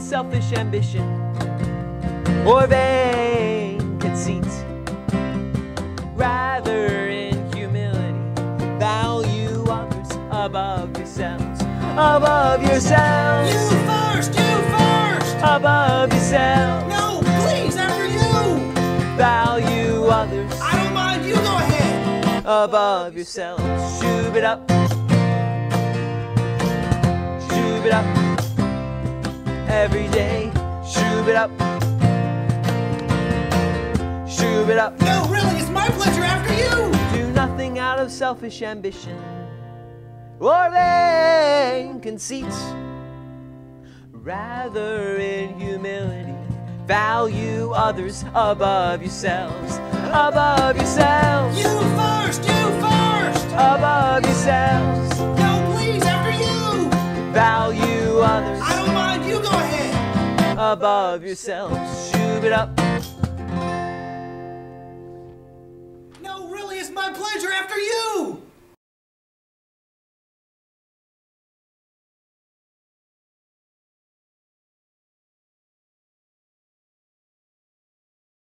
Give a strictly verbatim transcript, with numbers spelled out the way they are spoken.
selfish ambition or vain conceit. Rather, in humility, value others above yourselves. Above yourselves. You first, you first! Above yourselves. No, please, after you! Value others I don't mind, you go ahead! above yourselves. Shove it up. Shove it up. Every day. Shove it up. Shove it up. No, really, it's my pleasure, after you! Do nothing out of selfish ambition or vain conceit. Rather, in humility, value others above yourselves. Above yourselves. You first, you first! Above yourselves. No, please, after you! Value others I don't mind, you go ahead! above yourselves. Shove it up.